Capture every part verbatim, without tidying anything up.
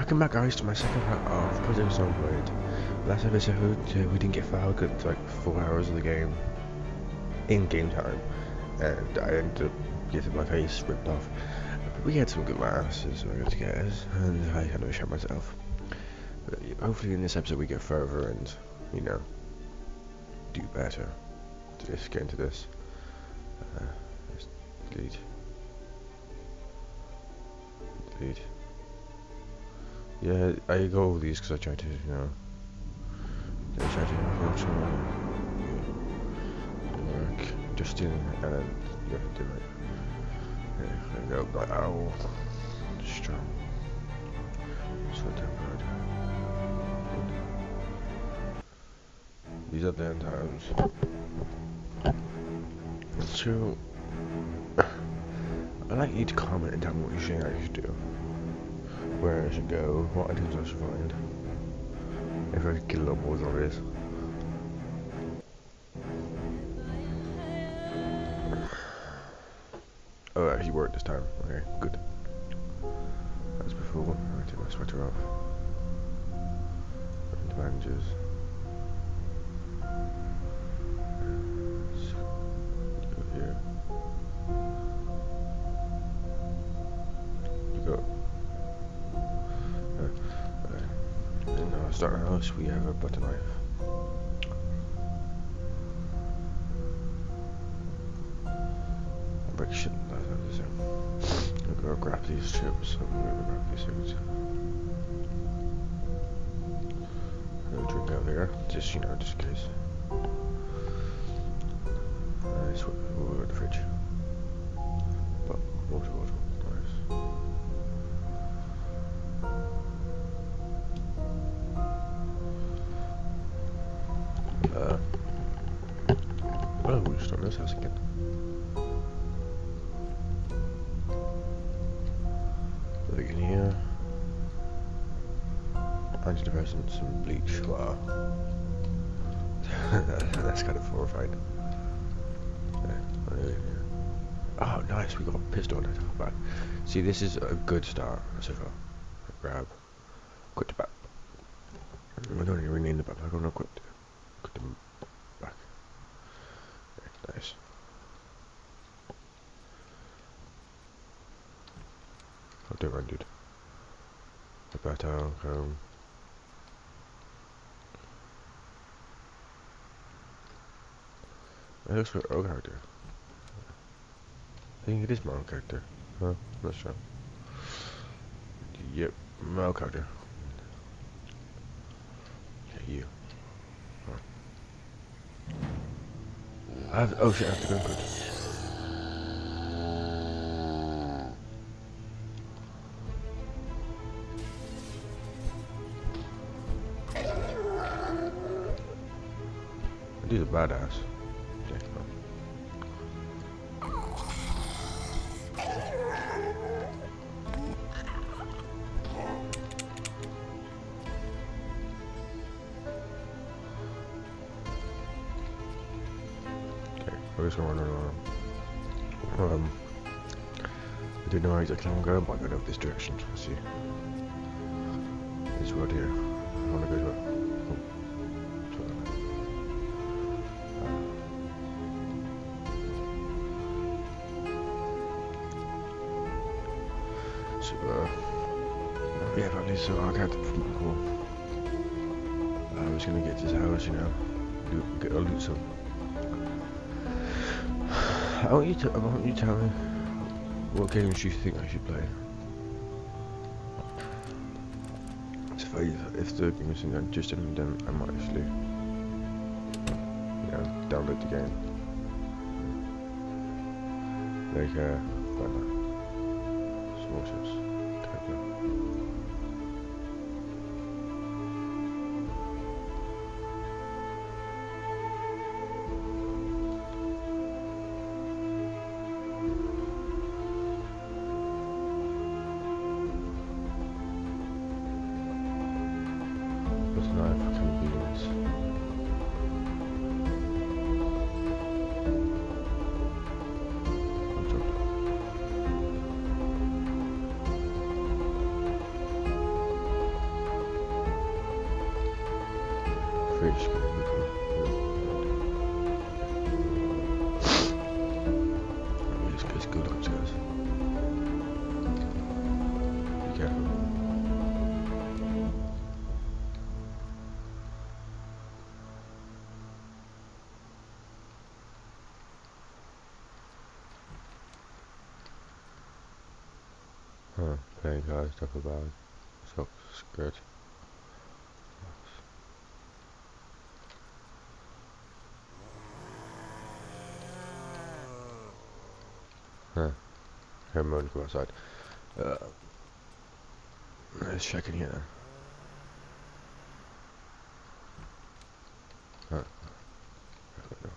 welcome back guys to my second part of Project Zomboid. Last episode uh, we didn't get far, got to like four hours of the game in game time, and I ended up getting my face ripped off. But we had some good laughs, so I got to get us, and I had to shout myself. But hopefully in this episode we get further and, you know, do better. Let's get into this. Uh, let's delete. Delete. Yeah, I go over these because I try to, you know, I try to approach work, just in, and then, yeah, do it. Yeah, there we go, like, ow, strong, so tempered. These are the end times. So, I'd like you to comment and tell me what you think I should do. Where I should go, what items I should find. If I could get a lot more zombies. Oh, it actually worked this time. Okay, good. As before, I take my sweater off. And bandages. Go here. You go. In our starter house we have a butter knife. Break shit, that's what I'm saying. I'm gonna grab these chips, I'm gonna grab these foods. No drink out there, just, you know, just in case. Nice, we're in the fridge. But, water, water, nice. Uh, oh, we'll start this house again. Look in here. Antidepressants and bleach. Wow. That's kind of horrifying. Yeah. Oh, nice. We got a pistol on it. Back. See, this is a good start so far. Grab. Quit the back. I don't even rename the back. I don't know. Quit. Put them back. Okay, nice. I'll do it right, dude. Get back down, home. It looks like our character. I think it is my own character. Huh? Not sure. Yep, my own character. Yeah, you. I have, oh shit, I have to go good. Dude's a badass. Yeah, no. I'm just gonna run around. Um, I don't know where exactly I'm going, but I'm going over this direction. Let's see. This road here. I want to go to it. Oh, so, uh, yeah, apparently, so I'll get from the home. I was gonna get to his house, you know, do, get a loot some. I want you to. I want you to tell me what games you think I should play. So if I, if the games are interested in them, I might actually, you know, download the game. Like uh, small ships, character. Knife convenience. playing cards, duffel bag, socks, skirt. Huh. I'm going to go outside. Uh, let's check in here. Huh. No.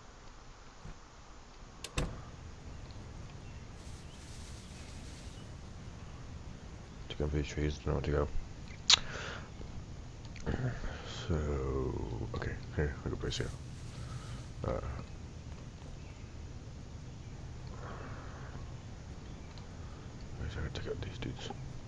To go for these trees, don't know where to go. So, okay, here, I got a place here. Uh, where's I gotta take out these dudes?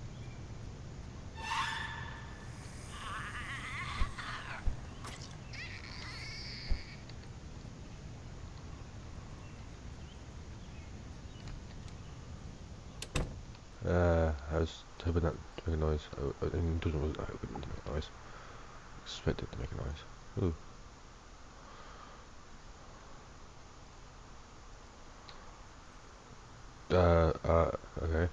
Uh, I was hoping that to make a noise. Oh, it doesn't wasn't I hoping to make a noise. Expected to make a noise. Ooh. Uh, uh, okay.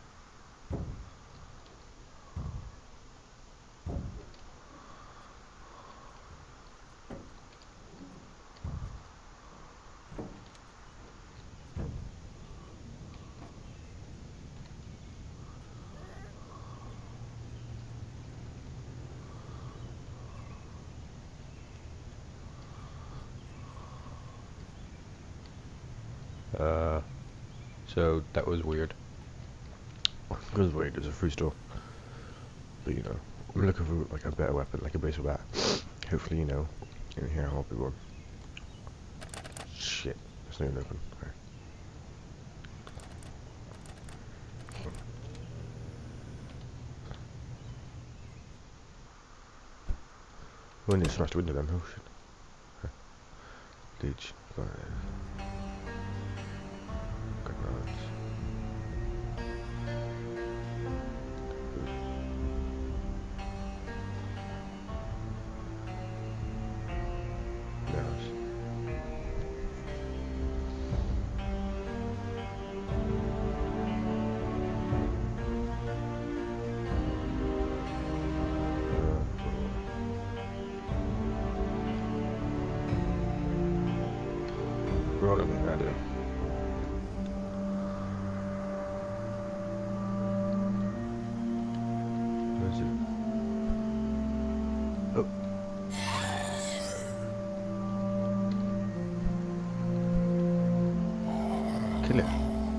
Uh, so that was weird. It was weird, it was a free store. But you know, I'm looking for like a better weapon, like a baseball bat. Hopefully, you know, in here I'll be one. Shit, it's not even open. Okay. Oh, I need to smash the window then, oh shit. Okay. Leech, got it. Good night. We're all gonna make that do. Where is it? Oh. Kill it.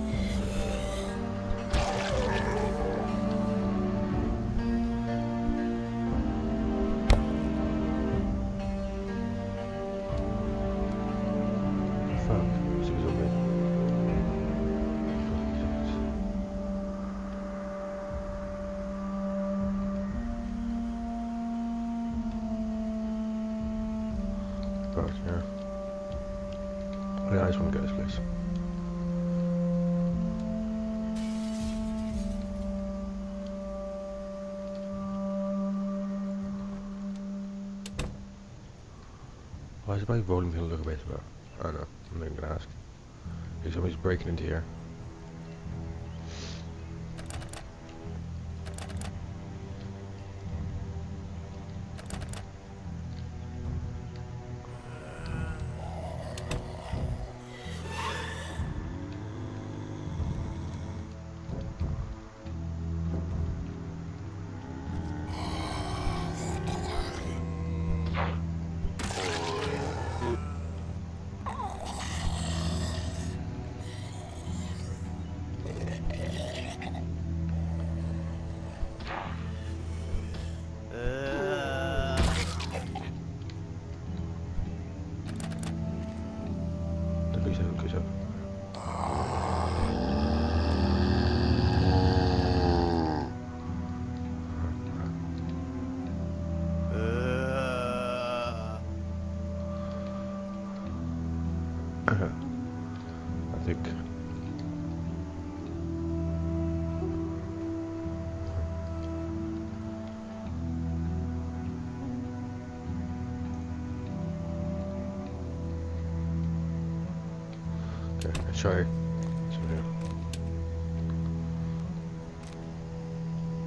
God, yeah. Yeah, I just want to go to this place. Why is my volume going to look a bit about? I don't know, I'm not even going to ask. If somebody's breaking into here. I think. Okay, let's try. So here.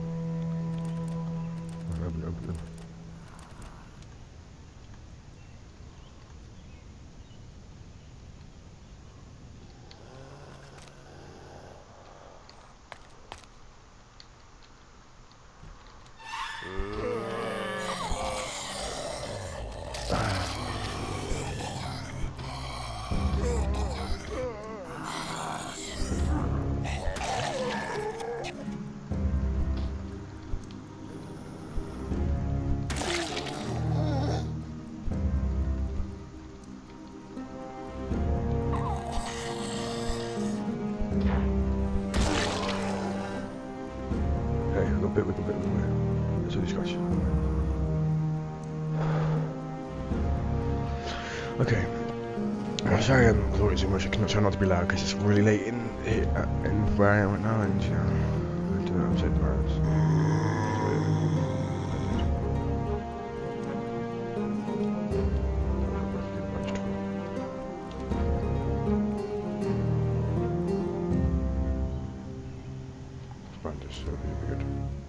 bit, we can bit, we can bit. Let's do scratch. Okay. I'm sorry I'm talking too much. I cannot try not to be loud because it's really late in, in where I am right now, and you know, I do not upset the parents. This is really weird.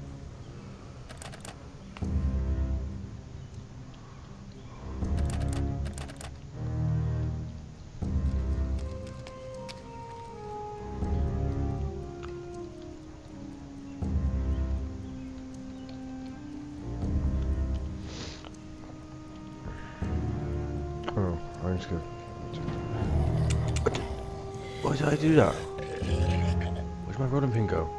Oh, I'm just gonna. Why did I do that? Where's my rolling pin go?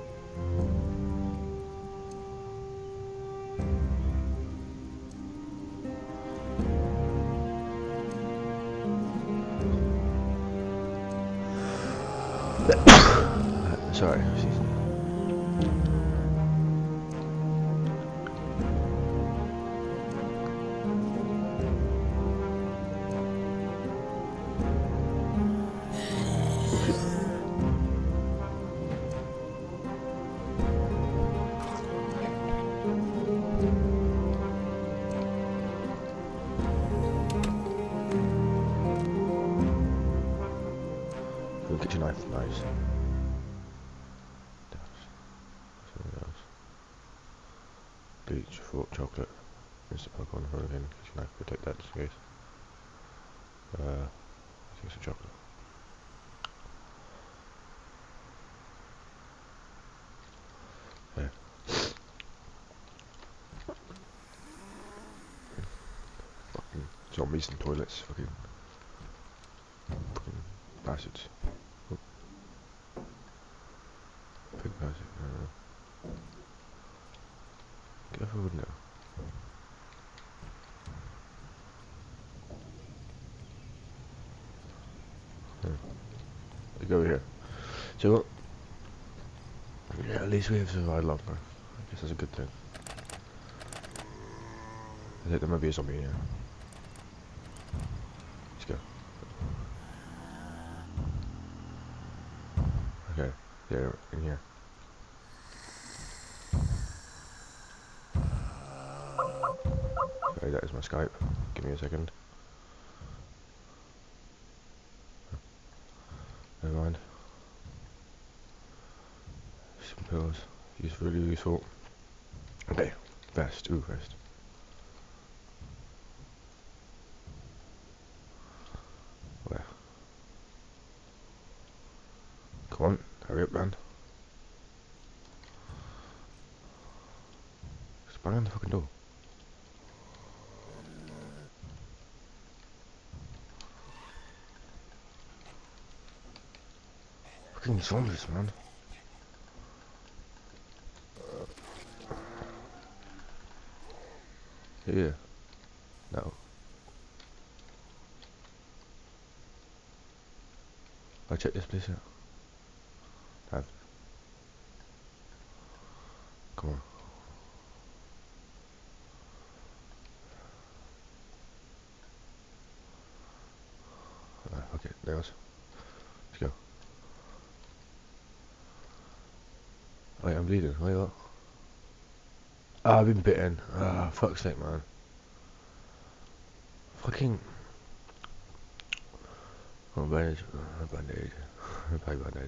Sorry. Get your knife, nice. Bleach, fork, chocolate. Instant popcorn, roll again. Kitchen knife, we'll take that just in case. Uh, I think some chocolate. Yeah. Fucking zombies in toilets, fucking. Fucking bastards. Oh. Pig bastard, I don't know. Get off a window. We go over here. So, yeah, at least we have survived longer. I guess that's a good thing. I think there might be a zombie in here. Let's go. Okay, they're in here. Okay, that is my Skype. Give me a second. Never mind. Some pills. Use really useful. Okay, vest. Ooh, vest. Where? Come on, hurry up, man. Just bang on the fucking door. Fucking zombies, man. Here. No. I'll check this place out. Have. Come on. Uh, okay, there goes. Let's go. Wait, I'm bleeding. Wait, what? Ah, I've been bitten. Ah, fuck's sake, man. Fucking. Oh, bandage. Uh, band-aid. Buy band-aid.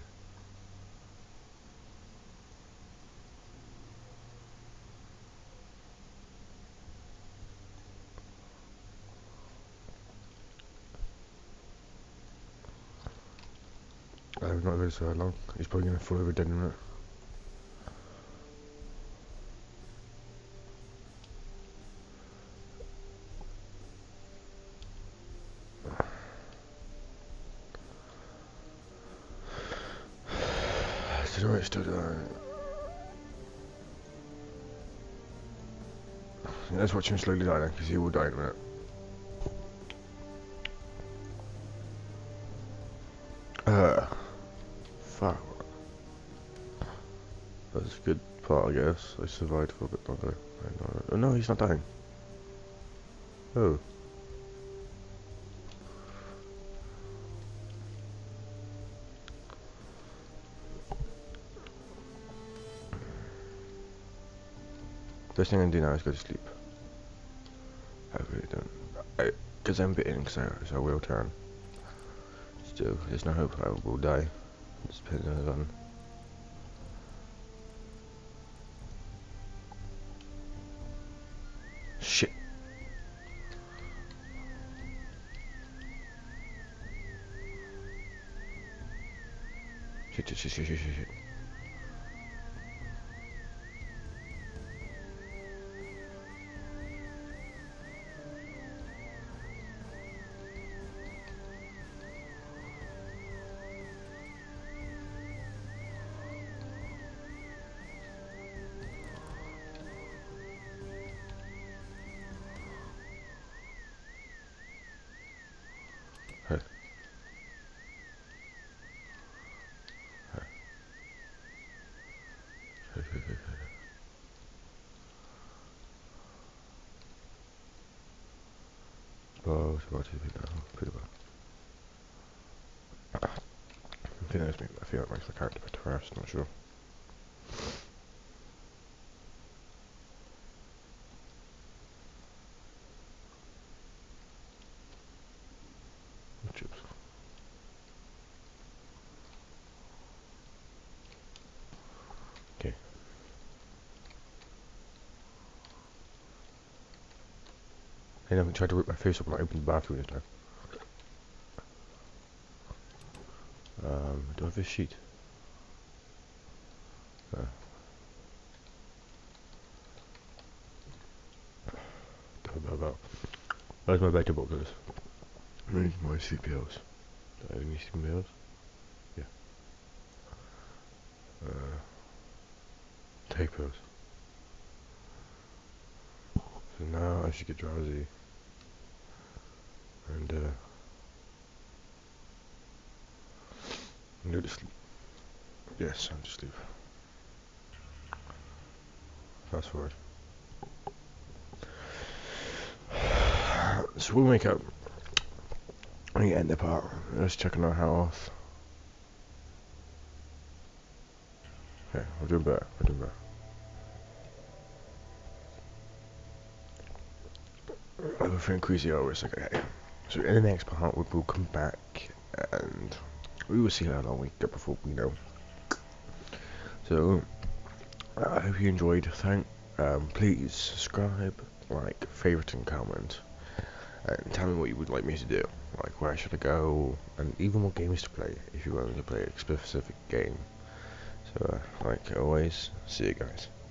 I've not lived so long. He's probably gonna fall over dead in a minute. Still right, still dying. Let's watch him slowly die then, because he will die in a minute. Uh, fuck. That was good part, I guess. I survived for a bit longer. Oh no, he's not dying. Oh. First thing I do now is go to sleep. I really don't. I, because I'm bitten, so, so I will turn. Still, there's no hope I will die. It depends on the gun. Shit. Shit, shit, shit, shit, shit, shit. Hey. Hey, hey, hey, hey. Oh, it's about to be now. Pretty well. I think that's me. I feel like makes the character better first, not sure. Chips. Okay. Hey, I'm trying to rip my face up when I open the bathroom this time. Um, do I have this sheet? Uh. Where's my beta boxes? Where's my C P Ls? Do I have any C P Ls? Yeah. Uh, take those. So now I should get drowsy. And, uh, I'm going to sleep. Yes, I'm to sleep. Fast forward. So we'll make up. We end the part. Let's check on our health. Okay, we're doing better. We're doing better. Everything crazy always like okay. So in the next part we will come back and we will see how long we get before we know. So I hope you enjoyed. Thank um, please subscribe, like, favorite and comment. And tell me what you would like me to do. Like where should I go, and even what games to play if you want me to play a specific game. So uh, like always, see you guys.